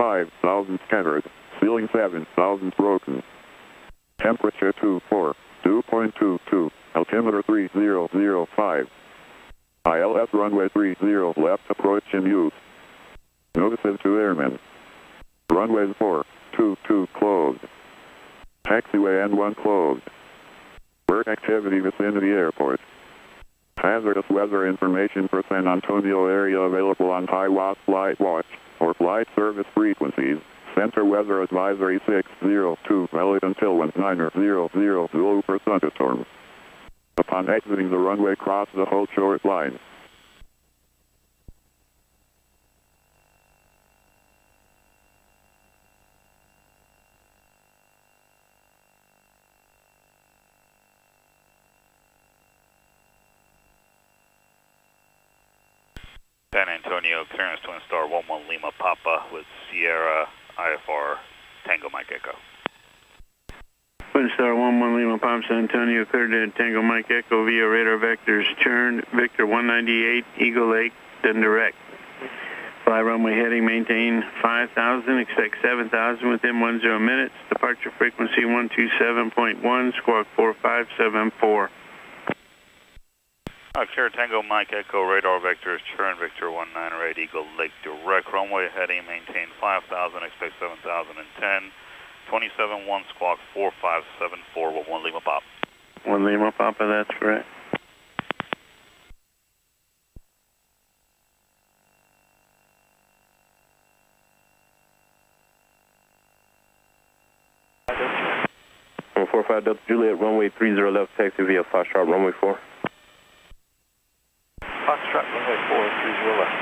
5,000 scattered. Ceiling 7,000 broken. Temperature 2.22. Altimeter 3005. ILS runway 30 left approach in use. Notices to airmen. Runways 422 closed. Taxiway N1 closed. Work activity vicinity airport. Hazardous weather information for San Antonio area available on HIWAS Flight Watch or flight service frequencies. Center weather advisory 602 valid until 1900 Zulu for thunderstorm. Upon exiting the runway, cross the hold short line. San Antonio, clearance Twin Star 11 Lima Papa with Sierra IFR Tango Mike Echo. Twin Star 11 Lima Papa, San Antonio, cleared to Tango Mike Echo via radar vectors turn, Victor 198, Eagle Lake, then direct. Fly runway heading, maintain 5,000, expect 7,000 within 10 minutes. Departure frequency 127.1, squawk 4574. Clear Tango Mike Echo, radar vectors, turn Victor 198, Eagle Lake direct, runway heading, maintain 5,000, expect 7,010, 27-1 squawk 4574 with 1 Lima Pop. 1 Lima Papa, that's correct. One 45 Delta Juliet, runway 30 left, taxi via Foxtrot, runway 4. Foxtrot, runway 430 left,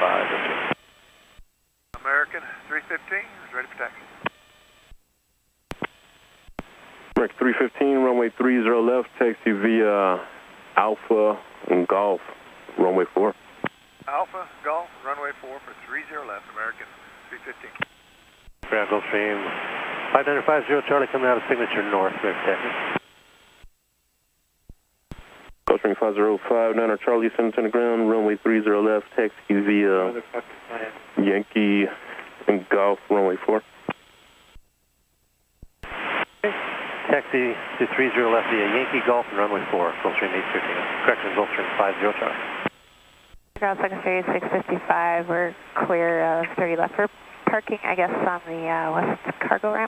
5. American 315 is ready for taxi. American 315, runway 30 left, taxi via Alpha and Golf, runway 4. Alpha, Golf, runway 4 for 30 left, American 315. Ground Gulfstream 5950 Charlie coming out of signature north, ready for taxi. Gulfstream 505, 9 Charlie, center to the ground, runway 30 left, taxi via Yankee and Golf, runway 4. Taxi to 30 left via Yankee Golf and runway 4, Gulfstream 815. Correction, Gulfstream 50 Charlie. Ground Secretary 655, we're clear 30 left for parking, I guess, on the west cargo ramp.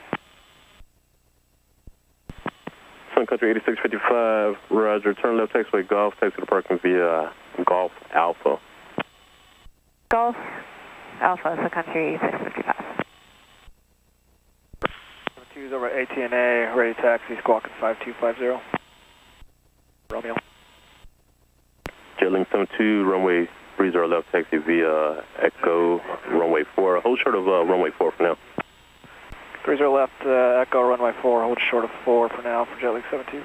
Sun Country 8655, roger, turn left taxiway Golf, taxi to parking via Golf Alpha. Golf Alpha, Sun Country 655. 2's over ATNA, ready taxi, squawking 5250. Romeo. Jetlink 72, runway 30 left, taxi via Echo, runway 4. Hold short of runway 4 for now. 30 left, Echo, runway 4, hold short of 4 for now for Jetlink 72.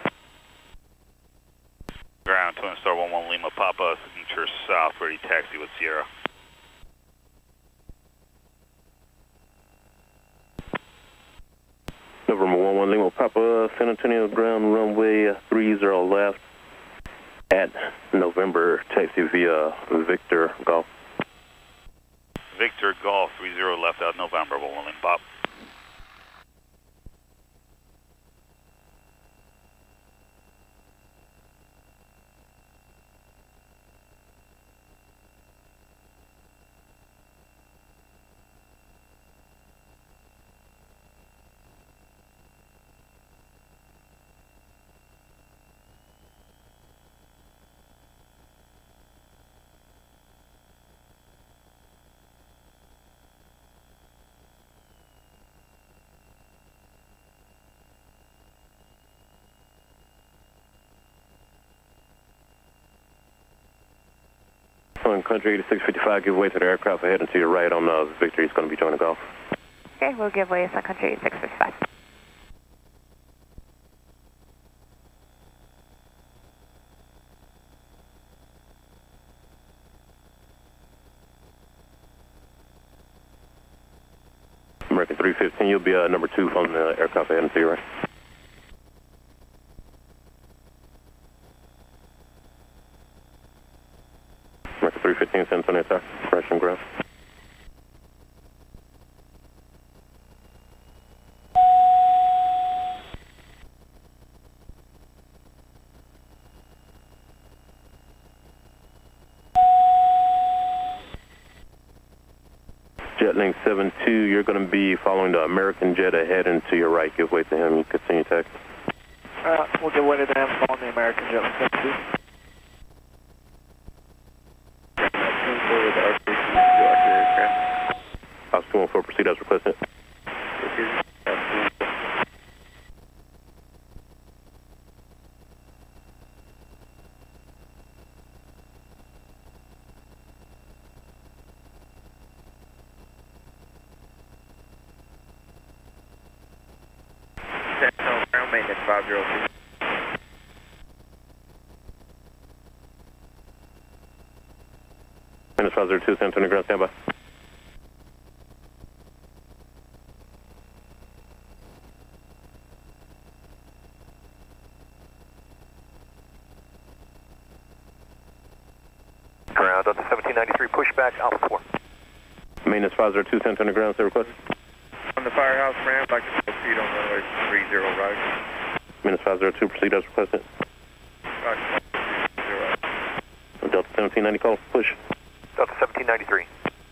Ground Twin Star 11 Lima Papa, signature south, ready taxi with Sierra. November 11 Lima Papa, San Antonio ground, runway 30 left at November, taxi via Victor Golf. Victor Golf 30 left out November, 1 Lima Pop. Sun Country 8655, give way to the aircraft ahead and to your right on Victor. He's going to be joining Golf. Okay, we'll give way to Sun Country 655. American 315, you'll be number 2 on the aircraft ahead and to your right. American 315, San Antonio, sir. Correction ground. Jetlink 72, you're going to be following the American jet ahead and to your right. Give way to him. You continue taxi. We'll give way to them on the American Jetlink 72. House 214, proceed as requested. Ground maintenance 502. Minus 502, San Antonio ground, standby. Ground Delta 1793, pushback Alpha 4. Maintenance 502, San Antonio ground, say request. On the firehouse ramp, I can proceed on runway 30 right. Maintenance 502, proceed as requested. Delta 1790, call, push. Delta 1793.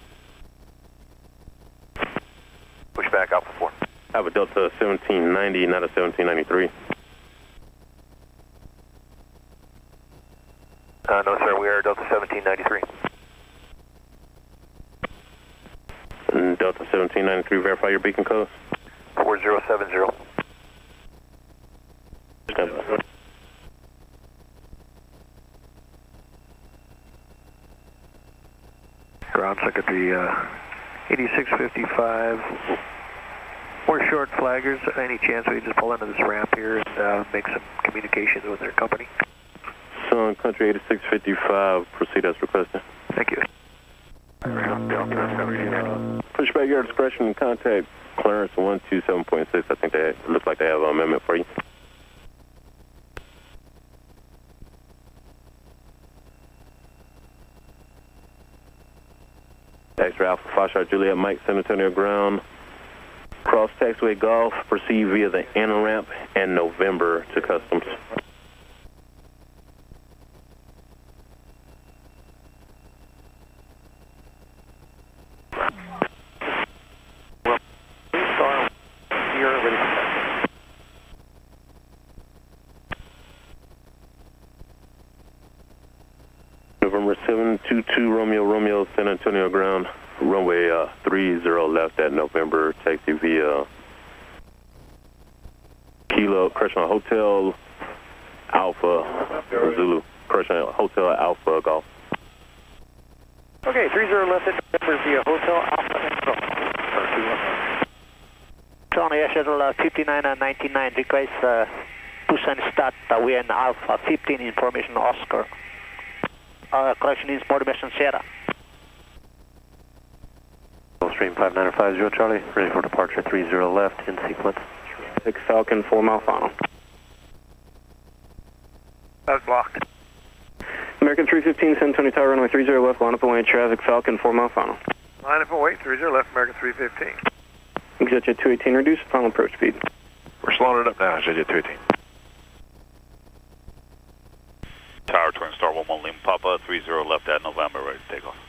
Pushback Alpha 4. I have a Delta 1790, not a 1793. No, sir, we are Delta 1793. Delta 1793, verify your beacon code. 4070. Stand by. Ground Secretary 8655. We're short flaggers. Any chance we can just pull into this ramp here and make some communications with their company? Sun Country 8655, proceed as requested. Thank you. Push back your discretion and contact clearance 127.6. I think they look like they have an amendment for you. X-ray Alpha 5 Shot Juliet Mike, San Antonio ground. Cross taxiway Golf, proceed via the inner ramp and November to customs. November 722 Romeo, San Antonio ground, runway 30 left at November, taxi via Kilo, Crushing Hotel Alpha Zulu, Crushing Hotel Alpha Golf. Okay, 30 left at November via Hotel Alpha Echo. Charlie, Air Shuttle 5999, request push and start. We are in Alpha 15, information Oscar. Correction is motivation Sierra. Stream 5950 Charlie, ready for departure 30 left in sequence. 6 Falcon, 4 mile final. That's blocked. American 315, San Antonio Tower, runway 30 left, line up and wait, traffic, Falcon, 4 mile final. Line up and wait, 30 left, American 315. Exit 218, reduce final approach speed. We're slowing it up now, Exit 218. Tower Twin Star 11 Lima Papa, 30 left at November, ready to take off.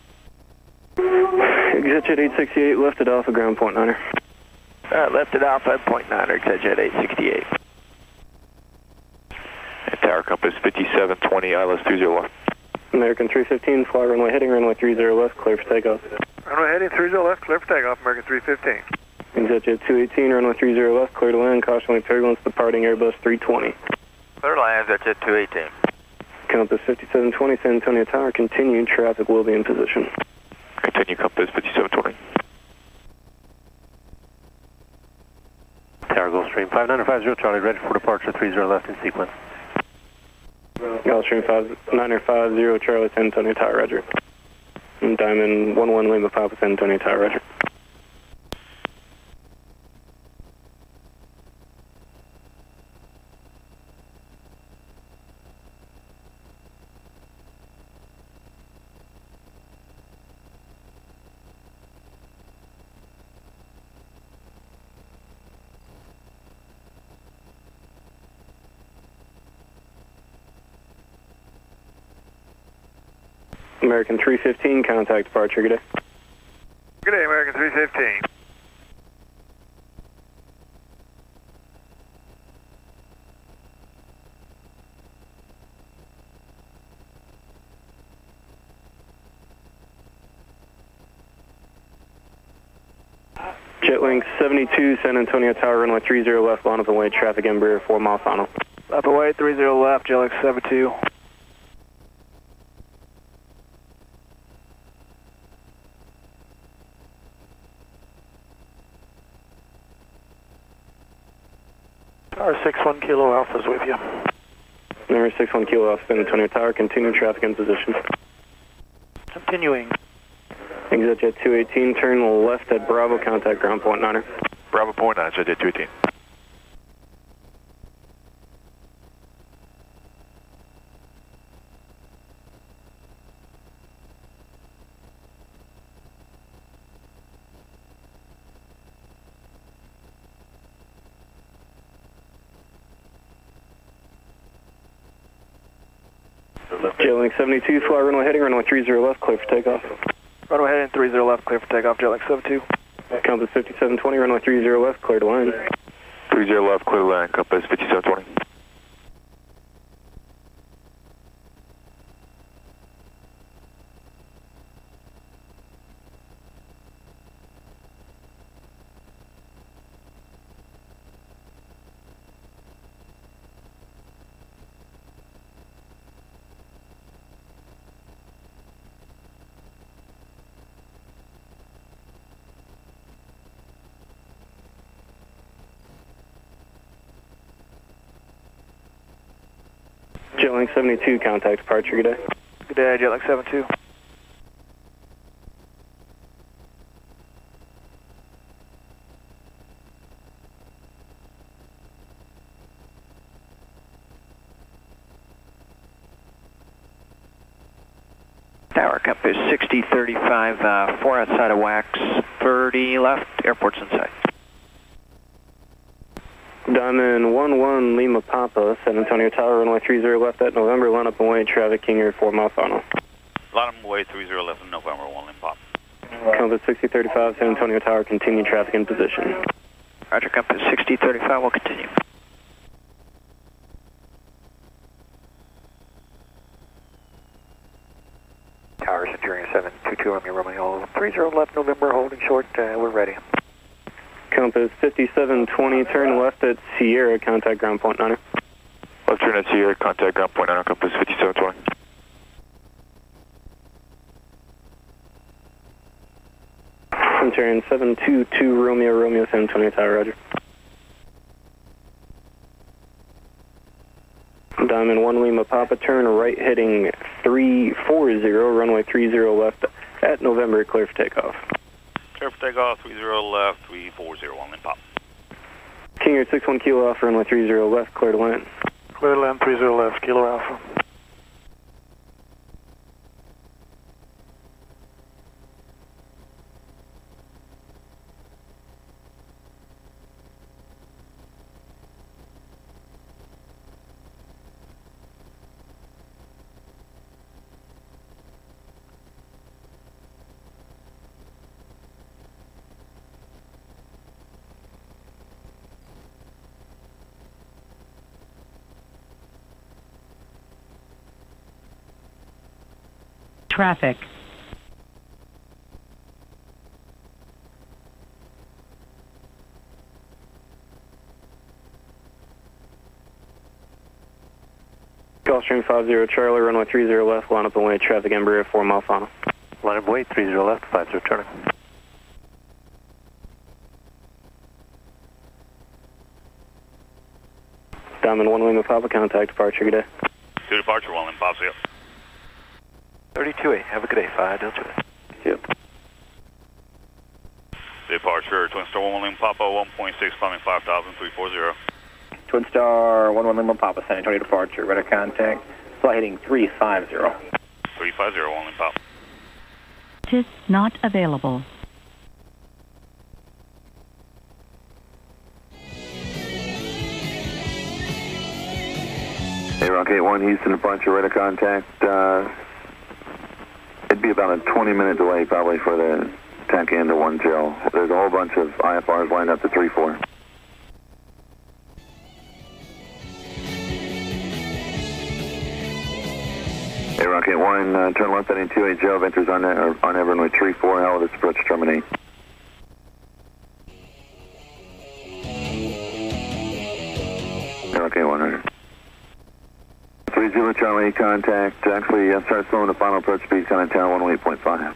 Exit 868, left at Alpha, ground point 9er. Left at Alpha, point 9er, exit 868. And tower compass 5720, ILS 30 left. American 315, fly runway heading, runway 30 left, clear for takeoff. Runway heading 30 left, clear for takeoff, American 315. Exit 218, runway 30 left, clear to land, caution wave turbulence, departing Airbus 320. Clear land, exit 218. Compass 5720, San Antonio Tower, continued, traffic will be in position. Continue compass 5720. Tower Gulfstream 5950 Charlie, ready for departure 30 left in sequence. Gulfstream 5950 Charlie, San Antonio Tower, roger. And Diamond 11 Lima Papa, San Antonio Tower, roger. American 315, contact departure, good day. Good day, American 315. Jetlink 72, San Antonio Tower, runway 30 left, line up and wait, traffic Embraer 4 mile final. Up and wait, 30 left, Jetlink 72. Tower 61 Kilo Alpha's with you. Number 61 Kilo Alpha, San Antonio Tower, continue traffic in position. Continuing. Exit jet 218, turn left at Bravo, contact ground point 9er. Bravo point 9, jet 218. Jetlink 72, fly runway heading, runway 30 left, clear for takeoff. Runway heading 30 left, clear for takeoff, Jetlink 72. Compass 5720, runway 30 left, clear to land. 30 left, clear to land, compass 5720. Jetlink 72, contact departure, good day. Good day, Jetlink 72. Tower, compass 6035, 4 outside of wax, 30 left, airport's inside. Diamond 11 Lima Papa, San Antonio Tower, runway 30 left at November, line up and wait, traffic King Air 4 mile final. Line up away 30 left in November 1 Lima Pop. Compass 6035, San Antonio Tower, continue traffic in position. Roger, compass 6035, we'll continue. Tower Centurion 722, Romeo 30 left, November, holding short, we're ready. Compass 5720, turn left at Sierra, contact ground point 9er. Left turn at Sierra, contact ground point 9er, compass 5720. Centurion 722, Romeo, San Antonio Tower, roger. Diamond 1 Lima Papa, turn right heading 340, runway 30 left at November, clear for takeoff. Clear for takeoff, 30 left, 340, 1 Lima Pop. King Air 61 Kilo Alpha, runway 30 left, clear to land. Clear to land, 30 left, Kilo Alpha. Traffic. Gulfstream 50 Charlie, runway 30 left, line up and wait, traffic Embraer 4 mile final. Line up wait, 30 left, 50 turning. Diamond 1 Lima Papa, contact departure, good day. To departure, 1 Lima Pop, see ya. 32A, have a good day, 5 Delta. Yep. Departure, Twin Star 1 Lima Papa, 1.6, climbing 5,000, 340. Twin Star 1 Lima Papa, San Antonio departure, radar contact, flight heading 350. 350, 1 Lima Papa. TIS not available. Hey, Rock 81, Houston departure, radar contact. It'd be about a 20-minute delay probably for the attack into 10. There's a whole bunch of IFRs lined up to 3-4. Hey, Rocket 1, turn left heading 280, ventures on runway 34, how will this approach terminate? Hey, Rocket 100. 30 Charlie, contact, actually start slowing the final approach speed, contact tower 108.5.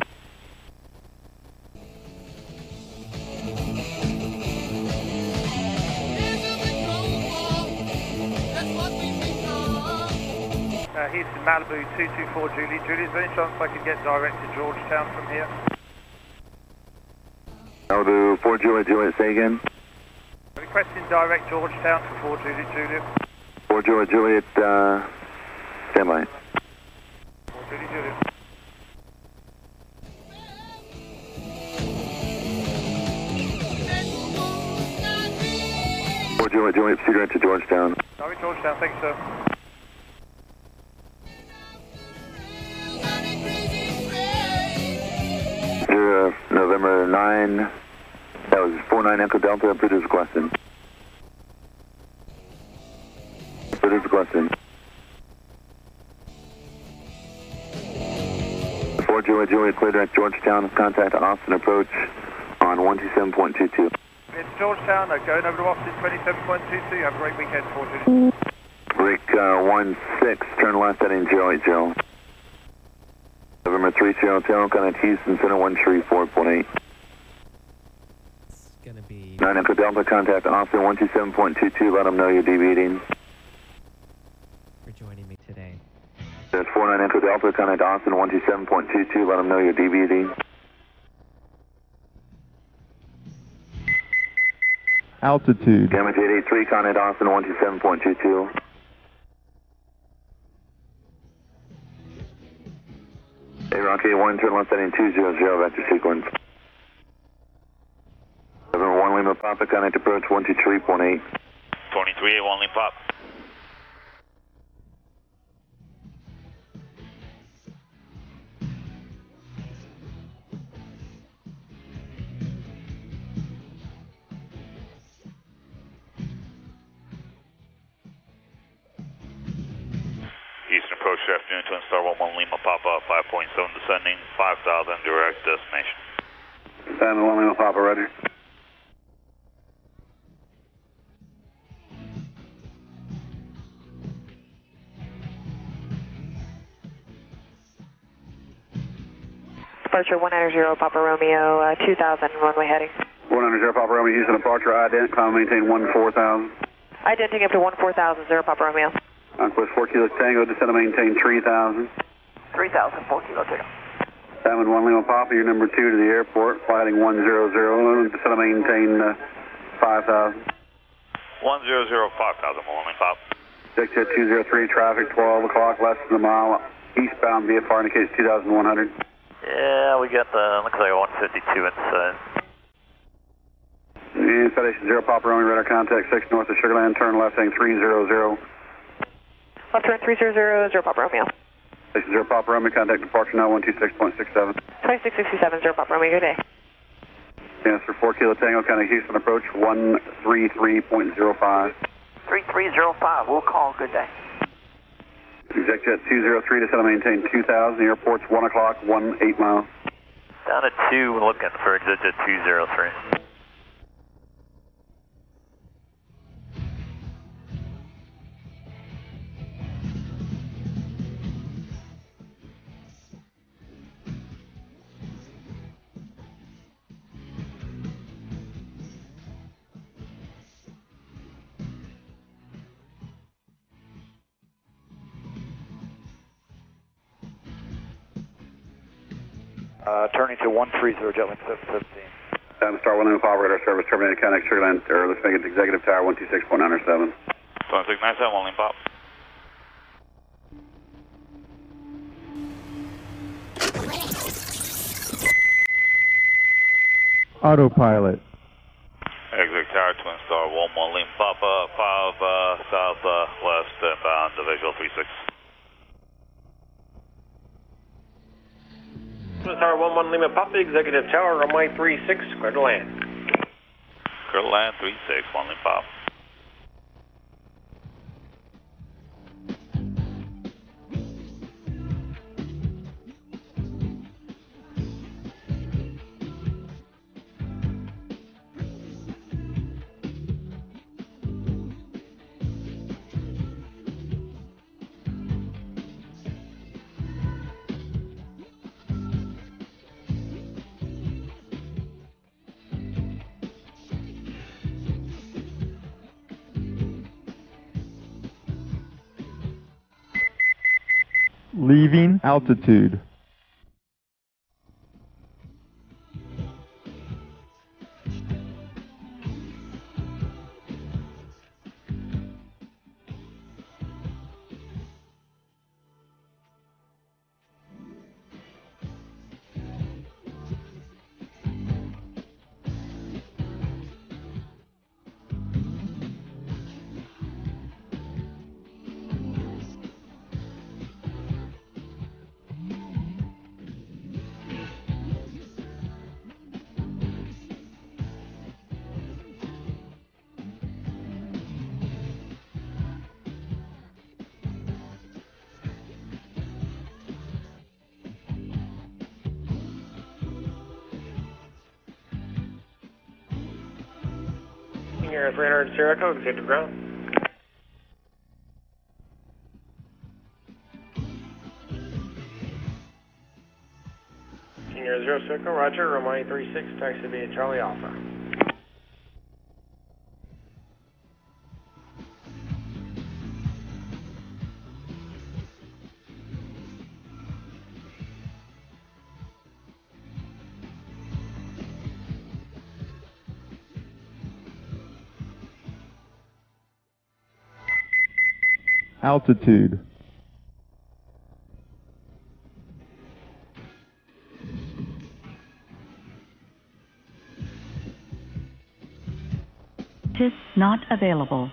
Houston, Malibu 224 Julie. Julie, is there any chance I could get direct to Georgetown from here? Malibu 4 Juliet, say again? Requesting direct Georgetown for 4 Juliet. 4 Juliet, stand by. 4 Juliet. Juliet, proceed right to Georgetown. Direct Georgetown, thanks, sir. November 9, that was 49 Echo Delta, produce requested. Produce requested. 4 Juliet, clear direct Georgetown, contact Austin approach on 127.22. It's Georgetown, going over to Austin 27.22, have a great weekend, 4 Juliet. Rick 16, turn left heading 080. November 30 Hotel, contact Houston Center 134.8. It's gonna be 9 Echo Delta, contact Austin 127.22, let them know you're deviating. for joining me today. There's 49 Echo Delta, contact Austin 127.22, let them know you're deviating. Altitude. Damage 883, contact Austin 127.22. Hey, Rocky 1, turn left heading 200, vector sequence. November 1 Lima Papa, contact approach 123.8. 2381 Lima Pop. Eastern approach afternoon, Twin Star 11 Lima Papa, 5.7 descending, 5,000 direct destination. Simon 1 Lima Papa, roger. Departure 190 Papa Romeo, 2000 runway heading. 190 Papa Romeo, Houston departure, ident, climb maintain 14,000. Identity up to 14,000, 0 Papa Romeo. Conquest 4 Kilo Tango, descend and maintain 3,000. 3,000, 4 Kilo Tango. Salmon 1 Lima Papa, you're number 2 to the airport, flighting 100, descend and maintain 5,000. 100, 5,000, Lima Pop. Jet 203, traffic 12 o'clock, less than a mile. Eastbound VFR indicates 2,100. Yeah, we got looks like 152 inside. Foundation 0 Papa Romeo, radar contact 6 north of Sugarland, turn left heading 300. Left turn 300, 0 Papa Romeo. Station 0 Papa Romeo, contact departure now 126.67. 2667, 0 Papa Romeo, good day. Answer 4 Kilo Tango, contact Houston approach 133.05. 3305, we'll call, good day. Exec Jet 203, descend and maintain 2,000, the airport's 1 o'clock, 8 miles. Down at 2, looking for Exec Jet 203. Turning to 130, Jetland 717. Time Star 1 Lima Papa, radar service terminated, contact Sugarland, or let's make it executive tower 126.97. 2697, Lima Pop. Autopilot. Exit tower, Twin Star 11 Lima Papa, 5 southwest inbound to visual 36. Twin Tower 11 Lima Papa, Executive Tower, runway 36, clear to land. Clear to land, 36, 1 Lima Papa. Leaving altitude. King Air 300 Sierra Code, exit to ground. King Air 0 Sierra, roger, runway 36, taxi via Charlie Alpha. Altitude. Tis not available.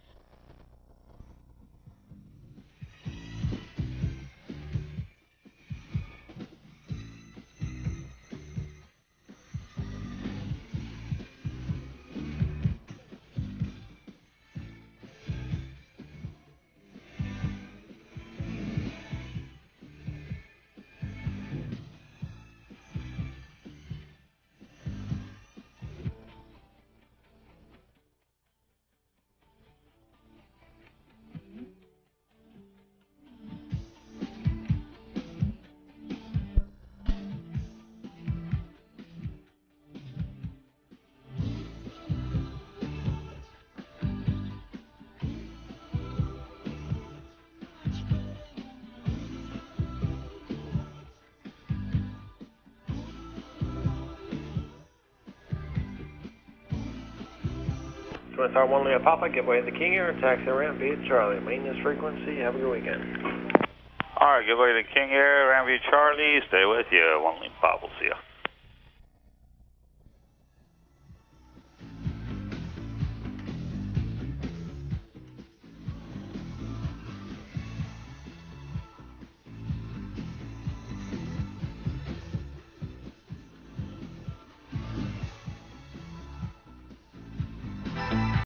Twin Tower 1 Lima Papa, give way to the King Air, taxi ramp via Charlie. Maintenance frequency, have a good weekend. Alright, give way to King Air, ramp via Charlie, stay with you, 1 Lima Papa, we'll see ya.